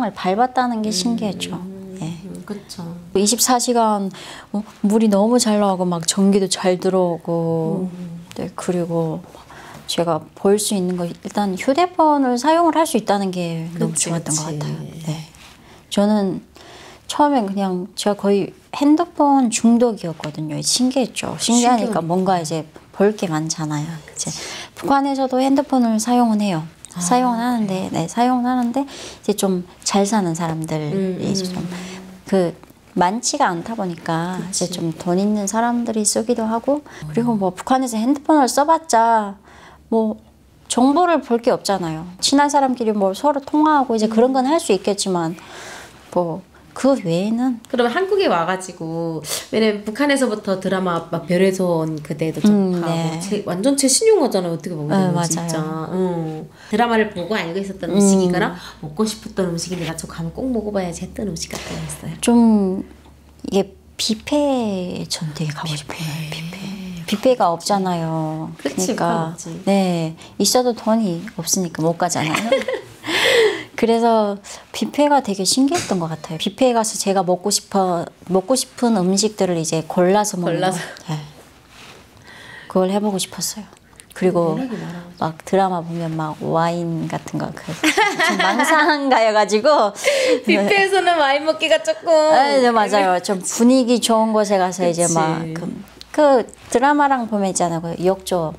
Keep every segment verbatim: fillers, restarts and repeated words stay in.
정상을 밟았다는 게 신기했죠. 음, 네. 그렇죠. 이십사 시간 어, 물이 너무 잘 나오고 막 전기도 잘 들어오고 음. 네, 그리고 제가 볼 수 있는 거 일단 휴대폰을 사용을 할 수 있다는 게 너무 그치, 좋았던 그치. 것 같아요. 네. 저는 처음엔 그냥 제가 거의 핸드폰 중독이었거든요. 신기했죠. 신기하니까 신기하네. 뭔가 이제 볼 게 많잖아요. 이제 북한에서도 핸드폰을 사용은 해요. 아, 사용은 하는데, 네, 사용은 하는데 이제 좀 잘 사는 사람들이 음, 이제 좀 그 많지가 않다 보니까 그치. 이제 좀 돈 있는 사람들이 쓰기도 하고 그리고 뭐 북한에서 핸드폰을 써봤자 뭐 정보를 볼 게 없잖아요. 친한 사람끼리 뭐 서로 통화하고 이제 그런 건 할 수 있겠지만 뭐 그 외에는 그러면 한국에 와가지고 왜냐면 북한에서부터 드라마 막 별에서 온 그대도 접하고 음, 네. 제, 완전 최신 용어잖아요. 어떻게 보면 네, 맞아요. 진짜 응. 드라마를 보고 알고 있었던 음. 음식이거나 먹고 싶었던 음식인데 나 저 가면 꼭 먹어봐야지 했던 음식 같은 거였어요. 좀 이게 뷔페 전 되게 가고 싶어요. 뷔페. 뷔페가 없잖아요. 그치, 그러니까 없지. 네 있어도 돈이 없으니까 못 가잖아요. 그래서 뷔페가 되게 신기했던 것 같아요. 뷔페에 가서 제가 먹고 싶어 먹고 싶은 음식들을 이제 골라서 먹는 골라서. 거. 네. 그걸 해보고 싶었어요. 그리고 매력이 많아가지고. 막 드라마 보면 막 와인 같은 거 그 좀 망상가여가지고 뷔페에서는 와인 먹기가 조금 네, 네, 맞아요. 좀 분위기 좋은 곳에 가서 그치. 이제 막 그 그 드라마랑 보면 있잖아요. 그 욕조.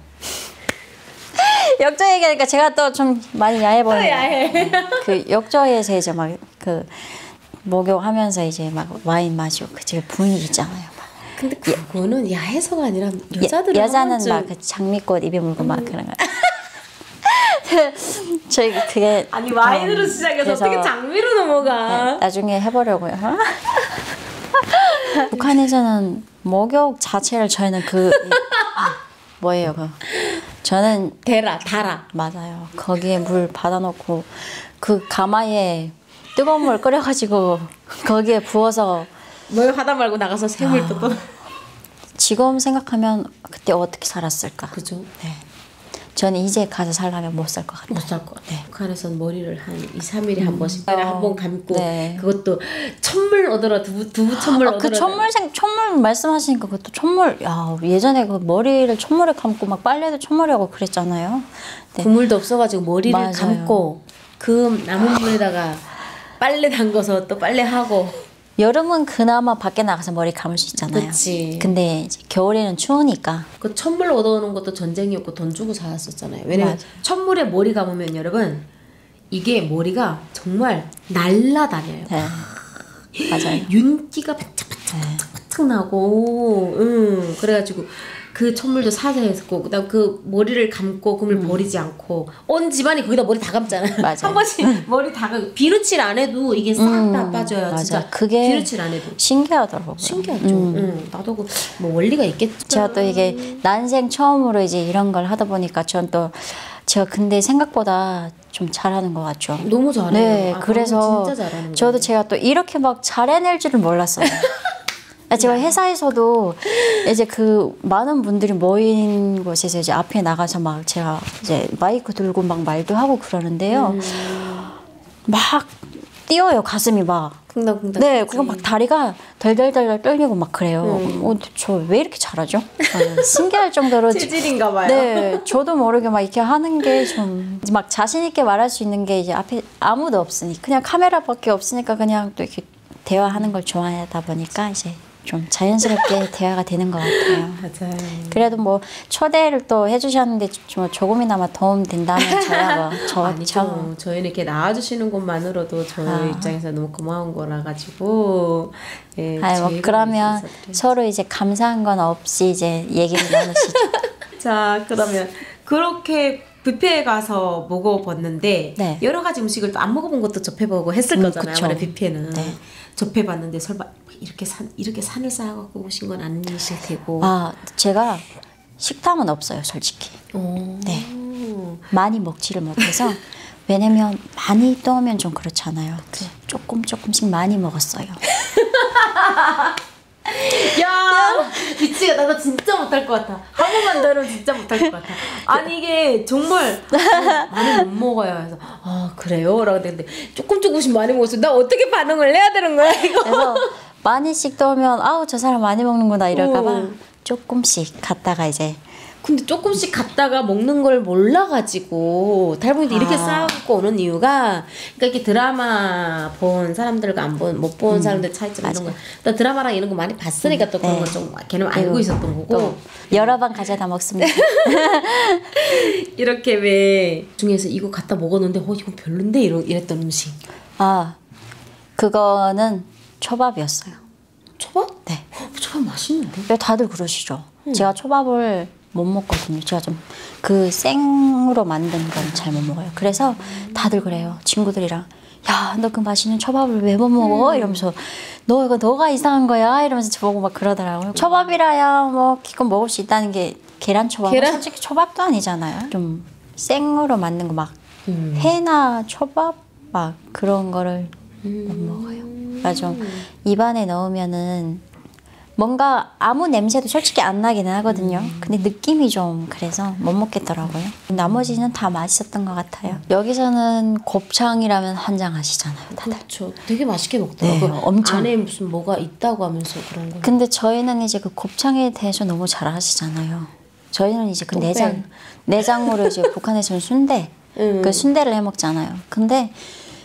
욕조 얘기하니까 제가 또 좀 많이 야해 보여요. 야해. 그 욕조에서 이제 막 그 목욕하면서 이제 막 와인 마시고 그 집에 분위기 있잖아요. 막. 근데 그거는 야해서가 아니라 여자들은 여, 여자는 번쯤... 막 그 장미꽃 입에 물고 음. 막 그런 거. 저희 그게 아니 와인으로 음, 시작해서 어떻게 장미로 넘어가? 네, 나중에 해보려고요. 북한에서는 목욕 자체를 저희는 그 뭐예요 그 저는 대라 달아 맞아요. 거기에 물 받아놓고 그 가마에 뜨거운 물 끓여가지고 거기에 부어서 뭐 하다 말고 나가서 새물 또 떠. 지금 생각하면 그때 어떻게 살았을까? 그죠? 네. 저는 이제 가서 살려면 못 살 것 같아요. 못 살 것 같아요. 네. 북한에서는 머리를 한 이, 삼 일에 한 번씩 어, 한 번 감고 네. 그것도 천물 얻으러 두부, 두부 천물 아, 얻으러 그 천물생 천물 말씀하시니까 그것도 천물 야 예전에 그 머리를 천물에 감고 막 빨래도 천물에 하고 그랬잖아요. 네. 국물도 없어가지고 머리를 맞아요. 감고 그 남은 물에다가 빨래 담궈서 또 빨래하고 여름은 그나마 밖에 나가서 머리 감을 수 있잖아요. 그치. 근데 이제 겨울에는 추우니까 그 천물 얻어오는 것도 전쟁이었고 돈 주고 살았었잖아요. 왜냐면 맞아. 천물에 머리 감으면 여러분 이게 머리가 정말 날라다녀요. 네. 맞아요. 윤기가 반짝반짝반짝 나고 응. 그래가지고 그 천물도 사자했고 그다음 그 머리를 감고 그물 음. 버리지 않고 온 집안이 거기다 머리 다 감잖아요. 맞아요. 한 번씩 머리 다 감. 비누칠 안 해도 이게 싹 다 음. 빠져요. 맞아. 진짜 그게 비누칠 안 해도 신기하더라고요. 신기하죠. 음. 응. 나도 그 뭐 원리가 있겠죠. 제가 또 이게 난생 처음으로 이제 이런 걸 하다 보니까 전 또 제가 근데 생각보다 좀 잘하는 것 같죠. 너무 잘해요. 네, 아, 그래서 진짜 잘하는 저도 거예요. 제가 또 이렇게 막 잘해낼 줄은 몰랐어요. 제가 회사에서도 이제 그 많은 분들이 모인 곳에서 이제 앞에 나가서 막 제가 이제 마이크 들고 막 말도 하고 그러는데요. 음. 막 뛰어요, 가슴이 막. 쿵당쿵당. 네, 그거 막 다리가 덜덜덜덜 떨리고 막 그래요. 음. 어, 저 왜 이렇게 잘하죠? 아, 신기할 정도로. 체질인가 봐요. 네, 저도 모르게 막 이렇게 하는 게 좀 막 자신 있게 말할 수 있는 게 이제 앞에 아무도 없으니 그냥 카메라밖에 없으니까 그냥 또 이렇게 대화하는 걸 좋아하다 보니까 이제 좀 자연스럽게 대화가 되는 것 같아요. 맞아요. 그래도 뭐 초대를 또 해주셨는데 좀 조금이나마 도움 된다면 저야 뭐 아니죠. 저희는 이렇게 나와주시는 것만으로도 저희 아. 입장에서 너무 고마운 거라 가지고. 예, 아, 뭐 그러면 서로 이제 감사한 건 없이 이제 얘기를 나누시죠. 자, 그러면 그렇게 뷔페에 가서 먹어봤는데 네. 여러 가지 음식을 또 안 먹어본 것도 접해보고 했을 음, 거잖아요. 아무래도 뷔페는. 네. 접해봤는데 설마 이렇게 산 이렇게 산을 쌓아갖고 오신 건 아니실 테고. 아, 제가 식탐은 없어요, 솔직히. 오. 네, 많이 먹지를 못해서 왜냐면 많이 떠오면 좀 그렇잖아요. 조금 조금씩 많이 먹었어요. 야 미치겠다. 나 진짜 못할 것 같아. 한 번만 더 이러면 진짜 못할 것 같아. 아니 이게 정말 많이 못 먹어요. 그래서 아 그래요? 라고 했는데 조금 조금씩 많이 먹었어. 나 어떻게 반응을 해야 되는 거야 이거? 그래서 많이씩 떠오면 아우 저 사람 많이 먹는구나 이럴까봐 어. 조금씩 갔다가 이제 근데 조금씩 갔다가 먹는 걸 몰라가지고 탈북이도 이렇게 아. 싸우고 오는 이유가 그러니까 이렇게 드라마 본 사람들과 안 본 못 본 사람들 차이점 이런 거. 나 드라마랑 이런 거 많이 봤으니까 또 그런 네. 걸 좀 걔는 알고 있었던 거고. 또 여러 번 가져다 먹습니다. 이렇게 왜 중에서 이거 갖다 먹었는데 어 이거 별론데 이러, 이랬던 음식. 아 그거는 초밥이었어요. 초밥? 네. 어, 초밥 맛있는데? 왜 다들 그러시죠? 제가 초밥을 못 먹거든요. 제가 좀 그 생으로 만든 건 잘 못 먹어요. 그래서 다들 그래요. 친구들이랑 야, 너 그 맛있는 초밥을 왜 못 먹어? 이러면서 너 이거 너가 이상한 거야? 이러면서 저보고 막 그러더라고요. 초밥이라야 뭐 기껏 먹을 수 있다는 게 계란 초밥은 계란? 솔직히 초밥도 아니잖아요. 좀 생으로 만든 거 막 음. 회나 초밥 막 그런 거를 음. 못 먹어요. 그러니까 좀 입안에 넣으면은 뭔가 아무 냄새도 솔직히 안 나기는 하거든요. 음. 근데 느낌이 좀 그래서 못 먹겠더라고요. 나머지는 다 맛있었던 것 같아요. 여기서는 곱창이라면 한장하시잖아요, 다들. 그렇죠. 되게 맛있게 먹더라고요. 네, 엄청. 안에 무슨 뭐가 있다고 하면서 그런 거. 근데 저희는 이제 그 곱창에 대해서 너무 잘 아시잖아요. 저희는 이제 그 똥배. 내장, 내장으로 이제 북한에서는 순대, 음. 그 순대를 해 먹잖아요. 근데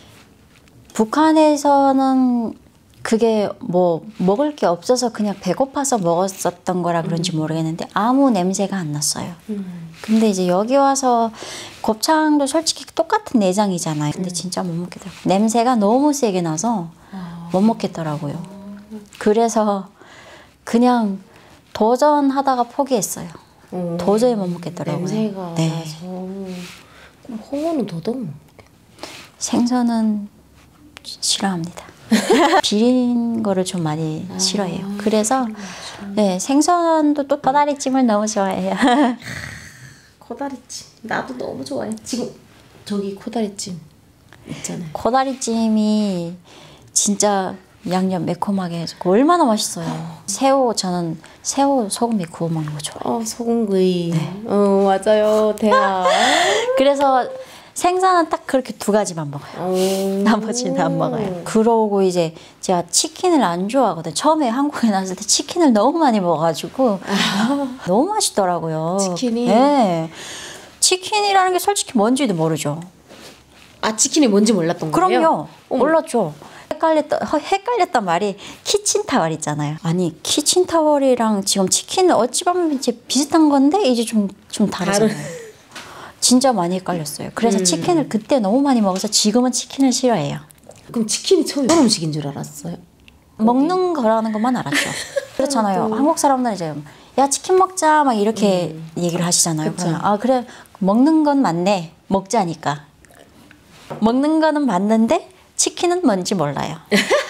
북한에서는 그게 뭐 먹을 게 없어서 그냥 배고파서 먹었었던 거라 그런지 모르겠는데 아무 냄새가 안 났어요. 음. 근데 이제 여기 와서 곱창도 솔직히 똑같은 내장이잖아요. 근데 진짜 못 먹겠더라고요. 냄새가 너무 세게 나서 못 먹겠더라고요. 그래서 그냥 도전하다가 포기했어요. 어. 도저히 못 먹겠더라고요. 냄새가 네. 나서. 그럼 홍어는 더더욱 먹 생선은 싫어합니다. 비린 거를 좀 많이 싫어해요. 그래서 네, 생선도 또 도다리찜을 너무 좋아해요. 코다리찜. 나도 너무 좋아해. 지금 저기 코다리찜 있잖아요. 코다리찜이 진짜 양념 매콤하게 해서 얼마나 맛있어요. 새우 저는 새우 소금에 구워 먹는 거 좋아해요. 어 소금구이. 어 맞아요. 대학. 그래서 생선은 딱 그렇게 두 가지만 먹어요. 어. 나머지는 안 먹어요. 그러고 이제 제가 치킨을 안 좋아하거든요. 처음에 한국에 나왔을 때 치킨을 너무 많이 먹어가지고 너무 맛있더라고요. 치킨이? 네. 치킨이라는 게 솔직히 뭔지도 모르죠. 아 치킨이 뭔지 몰랐던 거예요? 그럼요. 몰랐죠. 헷갈렸다, 헷갈렸단 말이 키친타월 있잖아요. 아니 키친타월이랑 지금 치킨은 어찌 보면 이제 비슷한 건데 이제 좀, 좀 다르잖아요. 다른- 진짜 많이 헷갈렸어요. 그래서 음. 치킨을 그때 너무 많이 먹어서 지금은 치킨을 싫어해요. 그럼 치킨이 처음에 어떤 음식인 줄 알았어요? 먹는 거라는 것만 알았죠. 그렇잖아요. 한국 사람들은 이제 야 치킨 먹자 막 이렇게 얘기를 하시잖아요. 그쵸. 그러면 아 그래 먹는 건 맞네. 먹자니까. 먹는 거는 맞는데 치킨은 뭔지 몰라요.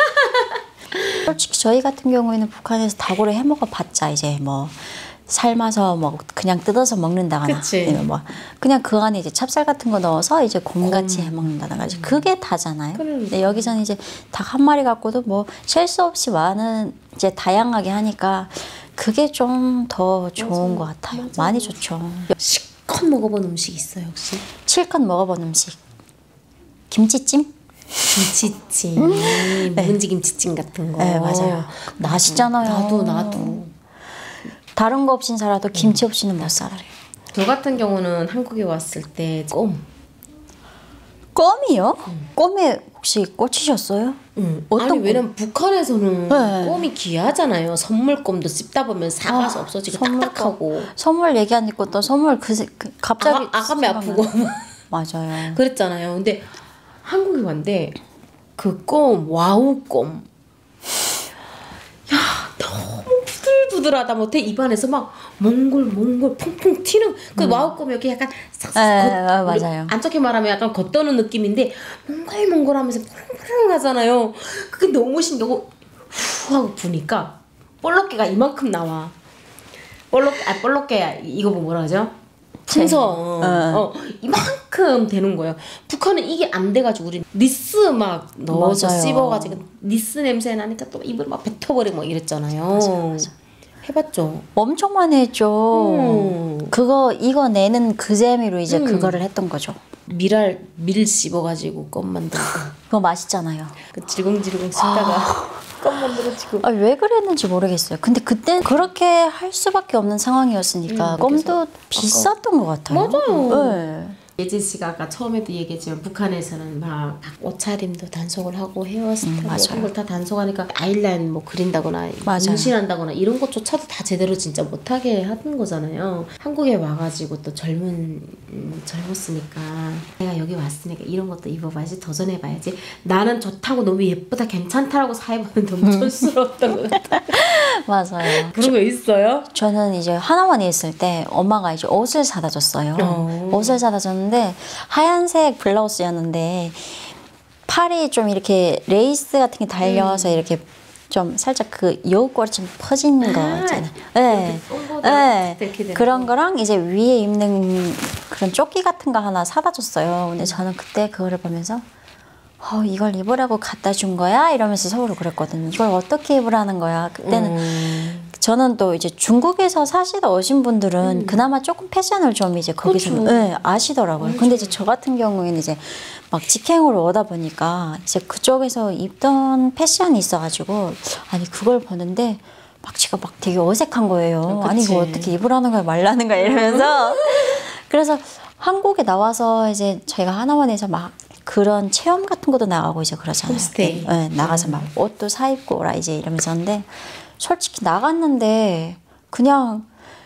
솔직히 저희 같은 경우에는 북한에서 닭으로 해 먹어봤자 이제 뭐 삶아서 뭐 그냥 뜯어서 먹는다거나 그치. 아니면 뭐 그냥 그 안에 이제 찹쌀 같은 거 넣어서 이제 곰같이 해 먹는다거나 이제 그게 다잖아요. 그러니까. 근데 여기서는 이제 닭 한 마리 갖고도 뭐 셀 수 없이 많은 이제 다양하게 하니까 그게 좀 더 좋은 것 같아요. 많이 좋죠. 실컷 먹어본 음식 있어요 혹시? 실컷 먹어본 음식 김치찜? 김치찜, 묵은지 김치찜 같은 거. 네 맞아요. 맛있잖아요. 나도 나도. 다른 거 없인 살아도 김치 없이는 못 살아요. 저 같은 경우는 한국에 왔을 때 껌. 껌이요? 껌에 혹시 꽂히셨어요? 응. 어떤 아니 왜냐면 북한에서는 네. 껌이 귀하잖아요. 선물껌도 씹다 보면 사가서 아, 없어지고 선물껌. 딱딱하고. 선물 얘기하니까 또 선물 그, 그 갑자기 아가, 아가미 아프고 맞아요. 그랬잖아요. 근데 한국에 왔는데 그 껌, 와우 껌. 야 너무 부들부들하다 못해 입안에서 막 몽골 몽골 퐁퐁 튀는 그 와우 껌이 이렇게 약간 싹싹 네, 겉- 아, 우리 맞아요. 안 좋게 말하면 약간 겉도는 느낌인데 몽골몽골하면서 푸릉푸릉 하잖아요. 그게 너무 신기하고 후 하고 부니까 볼록개가 이만큼 나와. 볼록 아 볼록개 이거 뭐 뭐라 하죠? 생선 어. 어, 이만큼 만큼 되는 거예요. 북한은 이게 안 돼가지고 우리 니스 막 넣어서 맞아요. 씹어가지고 니스 냄새 나니까 또 입을 막 뱉어버리고 막 이랬잖아요. 맞아요, 맞아. 해봤죠? 엄청 많이 했죠. 음. 그거 이거 내는 그 재미로 이제 음. 그거를 했던 거죠. 밀알 밀 씹어가지고 껌 만들고 그거 맛있잖아요. 그 질겅질겅 씹다가 껌 만들어지고. 아, 왜 그랬는지 모르겠어요. 근데 그때 그렇게 할 수밖에 없는 상황이었으니까 음, 껌도 비쌌던 것 같아요. 맞아요. 네. 예진 씨가 아까 처음에도 얘기했지만 북한에서는 막 옷차림도 단속을 하고 헤어스타일 음, 모든 걸 다 단속하니까 아이라인 뭐 그린다거나 맞아요. 문신한다거나 이런 것조차도 다 제대로 진짜 못하게 하는 거잖아요. 한국에 와가지고 또 젊은 음, 젊었으니까 내가 여기 왔으니까 이런 것도 입어봐야지 도전해봐야지 나는 좋다고 너무 예쁘다 괜찮다라고 사입으면 너무 촌스러웠던 것 같아. 맞아요. 그런 거 있어요? 저는 이제 하나원에 있을 때 엄마가 이제 옷을 사다 줬어요. 어. 옷을 사다 줬는데 하얀색 블라우스였는데 팔이 좀 이렇게 레이스 같은 게 달려서 음. 이렇게 좀 살짝 그 여우꼬리 좀 퍼진 거 아, 있잖아요. 네. 네. 그런 거랑 이제 위에 입는 그런 조끼 같은 거 하나 사다 줬어요. 근데 저는 그때 그거를 보면서 어, 이걸 입으라고 갖다 준 거야? 이러면서 서로 그랬거든요. 이걸 어떻게 입으라는 거야? 그때는 음. 저는 또 이제 중국에서 사시다 오신 분들은 음. 그나마 조금 패션을 좀 이제 거기서 네, 아시더라고요. 그렇죠. 근데 이제 저 같은 경우에는 이제 막 직행으로 오다 보니까 이제 그쪽에서 입던 패션이 있어가지고 아니 그걸 보는데 막 제가 막 되게 어색한 거예요. 어, 아니 이거 어떻게 입으라는 거야 말라는 거야 이러면서 그래서 한국에 나와서 이제 저희가 하나원에서 막 그런 체험 같은 것도 나가고 이제 그러잖아요. 홈스테이. 네, 나가서 막 옷도 사 입고 오라 이제 이러면서 하는데 솔직히 나갔는데 그냥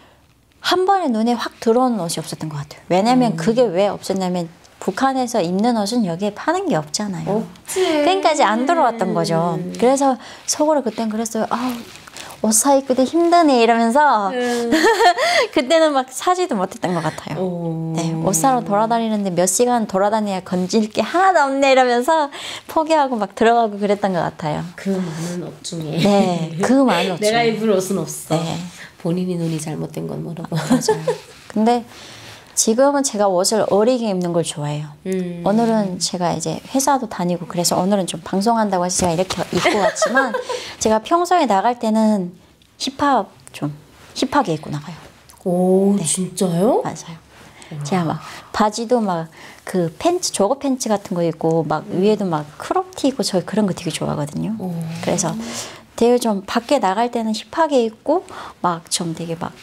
한 번에 눈에 확 들어오는 옷이 없었던 것 같아요. 왜냐면 음. 그게 왜 없었냐면 북한에서 입는 옷은 여기에 파는 게 없잖아요. 없지. 그러니까 이제 안 들어왔던 거죠. 그래서 속으로 그땐 그랬어요. 아, 옷 사입기도 힘드네 이러면서 음. 그때는 막 사지도 못했던 것 같아요. 오. 네, 옷 사러 돌아다니는데 몇 시간 돌아다녀야 건질 게 하나도 없네 이러면서 포기하고 막 들어가고 그랬던 것 같아요. 그 많은 옷 중에 네, 그 많은 옷 중에 내가 입을 옷은 없어. 네. 본인이 눈이 잘못된 건 모르고. 맞아요. 근데 지금은 제가 옷을 어리게 입는 걸 좋아해요. 음. 오늘은 제가 이제 회사도 다니고 그래서 오늘은 좀 방송한다고 해서 제가 이렇게 입고 왔지만 제가 평소에 나갈 때는 힙합 좀 힙하게 입고 나가요. 오, 네. 진짜요? 맞아요. 와. 제가 막 바지도 막 그 팬츠 조거 팬츠 같은 거 입고 막 음. 위에도 막 크롭티 입고 저 그런 거 되게 좋아하거든요. 오. 그래서 되게 좀 밖에 나갈 때는 힙하게 입고 막 좀 되게 막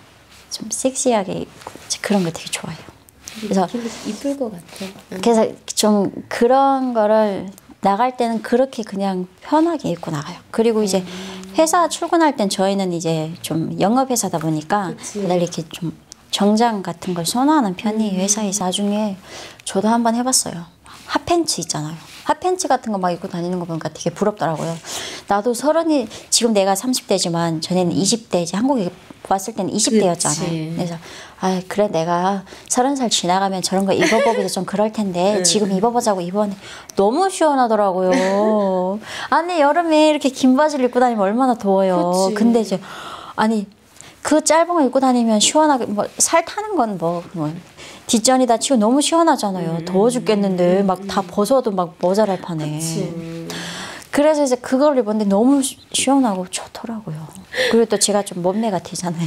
좀 섹시하게 입고 그런 거 되게 좋아해요. 그래서 이쁠 것 같아. 그래서 좀 그런 거를 나갈 때는 그렇게 그냥 편하게 입고 나가요. 그리고 이제 회사 출근할 땐 저희는 이제 좀 영업 회사다 보니까 다들 이렇게 좀 정장 같은 걸 선호하는 편이에요. 음. 회사에서 나중에 저도 한번 해봤어요. 핫팬츠 있잖아요. 핫팬츠 같은 거 막 입고 다니는 거 보니까 되게 부럽더라고요. 나도 서른이 지금 내가 삼십 대지만 전에는 이십 대 이제 한국에 왔을 때는 이십 대였잖아요. 그치. 그래서 아 그래 내가 서른 살 지나가면 저런 거 입어보기도 좀 그럴 텐데 네. 지금 입어보자고 입었는데 너무 시원하더라고요. 아니 여름에 이렇게 긴 바지를 입고 다니면 얼마나 더워요. 그치. 근데 이제 아니 그 짧은 거 입고 다니면 시원하게 뭐 살 타는 건 뭐 뭐 뒷전이다 치고 너무 시원하잖아요. 음. 더워 죽겠는데 막 다 벗어도 막 모자랄 판에. 그치. 그래서 이제 그걸 입었는데 너무 시, 시원하고 좋더라고요. 그리고 또 제가 좀 몸매 같으잖아요.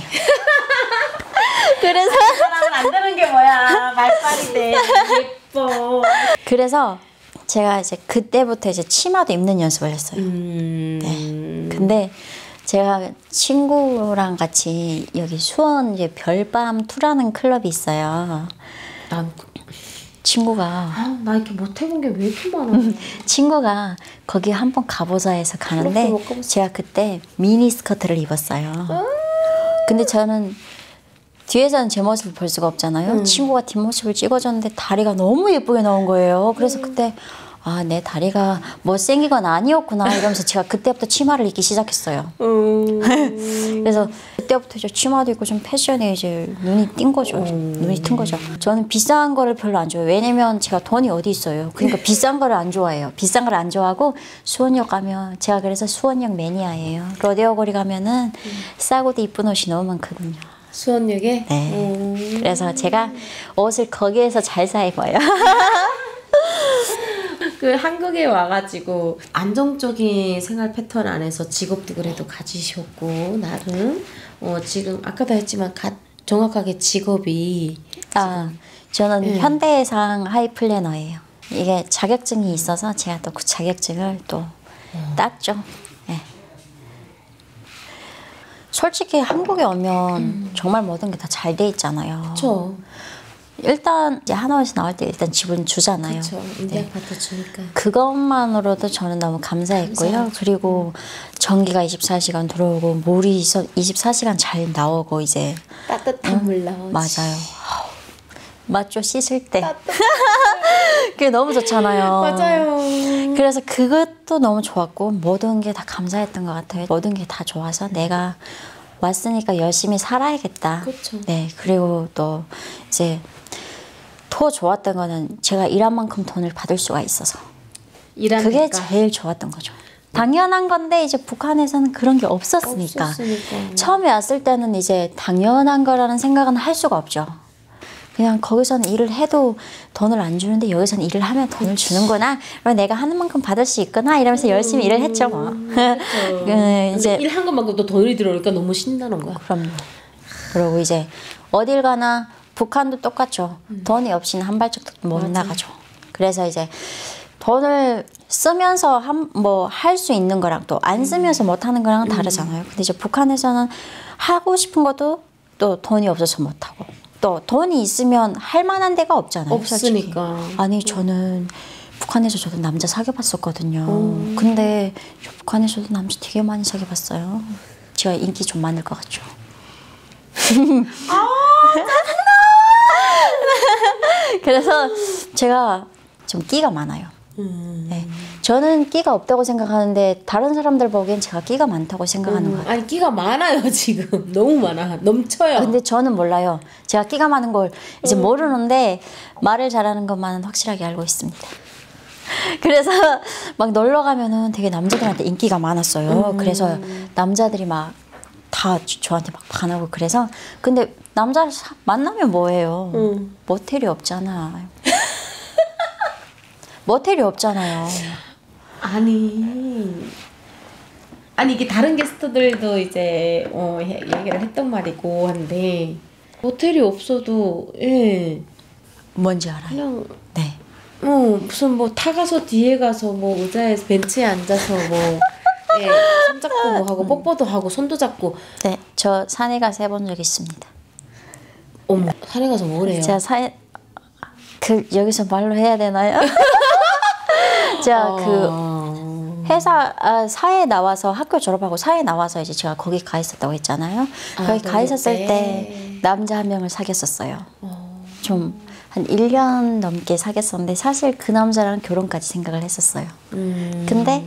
그래서 사람은 안 되는 게 뭐야. 말빨인데 예뻐. 그래서 제가 이제 그때부터 이제 치마도 입는 연습을 했어요. 음. 네. 근데 제가 친구랑 같이 여기 수원 이제 별밤 투라는 클럽이 있어요. 난 친구가 아, 나 이렇게 못 해본 게 왜 이렇게 많아? 친구가 거기 한번 가보자 해서 가는데 제가 그때 미니 스커트를 입었어요. 근데 저는 뒤에서는 제 모습을 볼 수가 없잖아요. 음. 친구가 뒷모습을 찍어줬는데 다리가 너무 예쁘게 나온 거예요. 그래서 음. 그때 아, 내 다리가 못생긴 건 아니었구나 이러면서 제가 그때부터 치마를 입기 시작했어요. 음. 그래서 그때부터 이제 치마도 입고 좀 패션에 이제 눈이 띈 거죠. 음. 눈이 튼 거죠. 저는 비싼 거를 별로 안 좋아해요. 왜냐면 제가 돈이 어디 있어요. 그러니까 비싼 거를 안 좋아해요. 비싼 걸 안 좋아하고 수원역 가면 제가 그래서 수원역 매니아예요. 로데오 거리 가면은 음. 싸고도 이쁜 옷이 너무 많거든요. 수원역에? 네. 오. 그래서 제가 옷을 거기에서 잘 사 입어요. 그 한국에 와가지고 안정적인 생활 패턴 안에서 직업도 그래도 가지셨고 나름 어 지금 아까도 했지만 가, 정확하게 직업이 아, 저는 네. 현대해상 하이플래너예요. 이게 자격증이 있어서 제가 또 그 자격증을 또 땄죠. 네. 솔직히 한국에 오면 음. 정말 모든 게 다 잘 돼 있잖아요. 그렇죠. 일단 이제 하나원에서 나올 때 일단 집은 주잖아요. 그렇죠. 임대 아파트 주니까. 그것만으로도 저는 너무 감사했고요. 감사하죠. 그리고 전기가 이십사 시간 들어오고 물이 이십사 시간 잘 나오고 이제 따뜻한 물 나오지. 맞아요. 맞죠? 씻을 때. 그게 너무 좋잖아요. 맞아요. 그래서 그것도 너무 좋았고 모든 게 다 감사했던 것 같아요. 모든 게 다 좋아서 내가 왔으니까 열심히 살아야겠다. 그렇죠. 네. 그리고 또 이제 더 좋았던 거는 제가 일한 만큼 돈을 받을 수가 있어서 일하니까. 그게 제일 좋았던 거죠. 당연한 건데 이제 북한에서는 그런 게 없었으니까. 없었으니까. 처음에 왔을 때는 이제 당연한 거라는 생각은 할 수가 없죠. 그냥 거기서는 일을 해도 돈을 안 주는데 여기서는 일을 하면 돈을 주는구나. 그럼 내가 하는 만큼 받을 수 있구나 이러면서 열심히 일을 했죠. 뭐. 그 이제 일한 것만큼 또 돈이 들어오니까 너무 신나는 거야. 그럼요. 그리고 이제 어딜 가나 북한도 똑같죠. 돈이 없이는 한 발짝도 못 맞아. 나가죠. 그래서 이제 돈을 쓰면서 한 뭐 할 수 있는 거랑 또 안 쓰면서 못 하는 거랑은 다르잖아요. 근데 이제 북한에서는 하고 싶은 것도 또 돈이 없어서 못 하고 또 돈이 있으면 할 만한 데가 없잖아요. 없으니까. 솔직히. 아니 저는 북한에서 저도 남자 사귀어봤었거든요. 근데 저 북한에서도 남자 되게 많이 사귀어봤어요. 제가 인기 좀 많을 것 같죠. 그래서 제가 좀 끼가 많아요. 음. 네. 저는 끼가 없다고 생각하는데 다른 사람들 보기엔 제가 끼가 많다고 생각하는 음, 것 같아요. 아니 끼가 많아요 지금. 너무 많아. 넘쳐요. 아, 근데 저는 몰라요. 제가 끼가 많은 걸 이제 모르는데 말을 잘하는 것만은 확실하게 알고 있습니다. 그래서 막 놀러 가면은 되게 남자들한테 인기가 많았어요. 그래서 남자들이 막 다 저한테 막 반하고 그래서 근데 남자를 사- 만나면 뭐해요? 음. 모텔이 없잖아. 모텔이 없잖아요. 아니 아니 이게 다른 게스트들도 이제 어, 해- 얘기를 했던 말이고 한데 모텔이 없어도 예 뭔지 알아요? 그냥 네. 어 무슨 뭐 타가서 뒤에 가서 뭐 의자에 벤치에 앉아서 뭐 예, 손잡고 뭐 하고 뽀뽀도 하고 손도 잡고 네, 저 산에 가서 해본 적 있습니다. 어머 산에 가서 뭐래요? 제가 사에 그 여기서 말로 해야 되나요? 제가 그 어... 회사 아, 사에 나와서 학교 졸업하고 사에 나와서 이제 제가 거기 가 있었다고 했잖아요. 아, 거기 가 있었을 네. 때 남자 한 명을 사귀었었어요. 어... 좀 한 일 년 넘게 사귀었었는데 사실 그 남자랑 결혼까지 생각을 했었어요. 음... 근데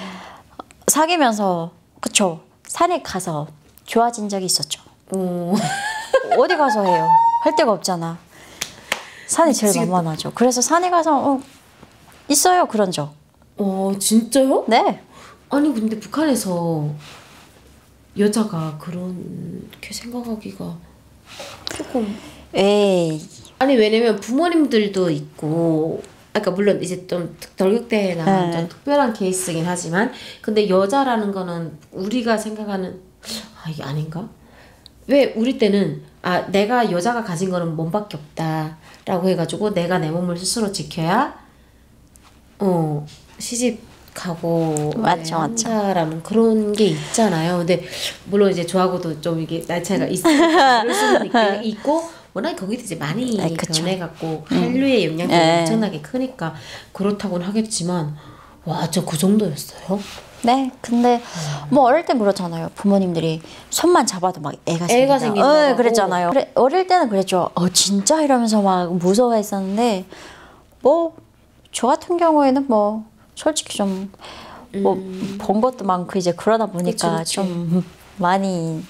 사귀면서 그쵸 산에 가서 좋아진 적이 있었죠. 어... 어디 가서 해요? 할 데가 없잖아. 산이 제일 미치겠다. 만만하죠. 그래서 산에 가서 어, 있어요 그런 적. 어 진짜요? 네. 아니 근데 북한에서 여자가 그렇게 생각하기가 조금 에이. 아니 왜냐면 부모님들도 있고 아까 물론 이제 좀 덜격대나 네. 좀 특별한 케이스긴 하지만 근데 여자라는 거는 우리가 생각하는 아 이게 아닌가? 왜 우리 때는 아 내가 여자가 가진 거는 몸밖에 없다라고 해가지고 내가 내 몸을 스스로 지켜야 어 시집 가고 맞죠, 맞죠. 한다라는 그런 게 있잖아요. 근데 물론 이제 저하고도 좀 이게 나이 차이가 있을 수는 있- 있고 워낙 거기도 이제 많이 아, 그쵸. 변해갖고 한류의 영향이 네. 엄청나게 크니까 그렇다고는 하겠지만 와 저 그 정도였어요? 네. 근데 뭐 어릴 땐 그렇잖아요. 부모님들이 손만 잡아도 막 애가 생긴다. 애가 생긴다고. 네, 그랬잖아요. 그래, 어릴 때는 그랬죠. 어 진짜 이러면서 막 무서워했었는데 뭐 저 같은 경우에는 뭐 솔직히 좀 뭐 본 것도 많고 이제 그러다 보니까 음. 그치, 그치. 좀 많이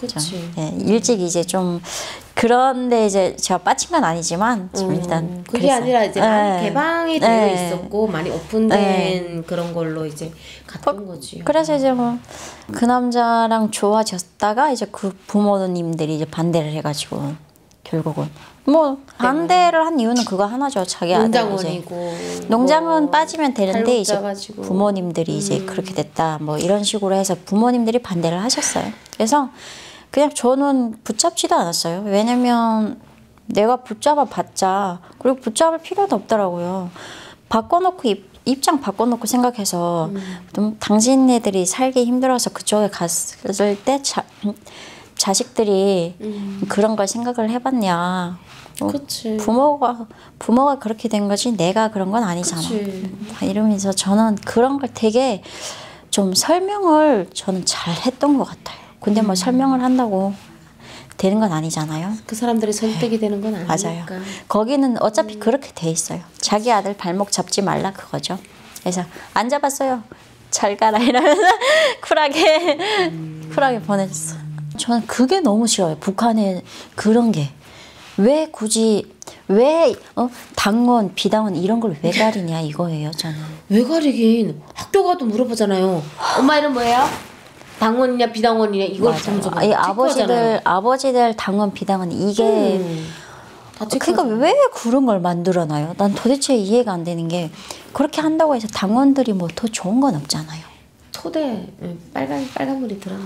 그치. 예, 일찍 이제 좀 그런데 이제 제가 빠진 건 아니지만 좀 음, 일단 그게 그랬어요. 아니라 이제 많이 예. 개방이 되어 예. 있었고 많이 오픈된 그런 걸로 이제 갔던 거지. 그래서 이제 뭐 그 남자랑 좋아졌다가 이제 그 부모님들이 이제 반대를 해가지고 결국은 뭐 반대를 한 이유는 그거 하나죠. 자기 아들 이제 농장원이고 농장은 뭐 빠지면 되는데 이제 탈북자가지고. 부모님들이 이제 그렇게 됐다 뭐 이런 식으로 해서 부모님들이 반대를 하셨어요. 그래서 그냥 저는 붙잡지도 않았어요. 왜냐면 내가 붙잡아 봤자 그리고 붙잡을 필요도 없더라고요. 바꿔놓고 입, 입장 바꿔놓고 생각해서 좀 당신네들이 살기 힘들어서 그쪽에 갔을 때 자, 자식들이 음. 그런 걸 생각을 해봤냐. 뭐 그치. 부모가 부모가 그렇게 된 거지 내가 그런 건 아니잖아. 그치. 이러면서 저는 그런 걸 되게 좀 설명을 저는 잘 했던 것 같아요. 근데 뭐 설명을 한다고 되는 건 아니잖아요. 그 사람들이 설득이 되는 건 아니니까. 맞아요. 거기는 어차피 그렇게 돼 있어요. 자기 아들 발목 잡지 말라 그거죠. 그래서 안 잡았어요. 잘 가라 이러면서 쿨하게 쿨하게 보내줬어. 저는 그게 너무 싫어요. 북한에 그런 게. 왜 굳이 왜 어? 당원, 비당원 이런 걸 왜 가리냐 이거예요. 저는. 왜 가리긴 학교 가도 물어보잖아요. 엄마 이름 뭐예요? 당원이냐 비당원이냐 이걸 보면서 막 이 체크하잖아요. 아버지들 아버지들 당원, 비당원 이게 음, 다 그러니까 체크하잖아요. 왜 그런 걸 만들어놔요? 난 도대체 이해가 안 되는 게 그렇게 한다고 해서 당원들이 뭐 더 좋은 건 없잖아요. 토대 응, 빨간 빨간물이 들었네.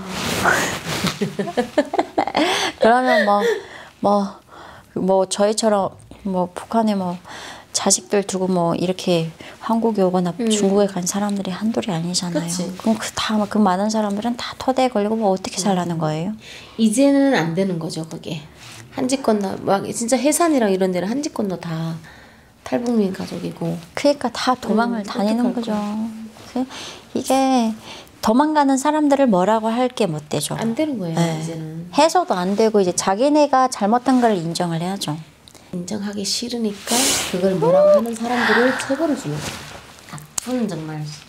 그러면 뭐 뭐 뭐 저희처럼 뭐 북한에 뭐 자식들 두고 뭐 이렇게 한국에 오거나 중국에 간 사람들이 한둘이 아니잖아요. 그치. 그럼 그 다 그 많은 사람들은 다 토대에 걸리고 뭐 어떻게 살라는 거예요? 이제는 안 되는 거죠 그게. 한지 건너 막 진짜 해산이랑 이런 데는 한지 건너 다 탈북민 가족이고. 그러니까 다 도망을 음, 다니는 어떡할 거죠. 그래서 이게 도망가는 사람들을 뭐라고 할 게 못 되죠. 안 되는 거예요 네. 이제는. 해서도 안 되고 이제 자기네가 잘못한 걸 인정을 해야죠. 인정하기 싫으니까 그걸 뭐라고 하는 사람들을 처벌해 주는 거예요. 나쁜 정말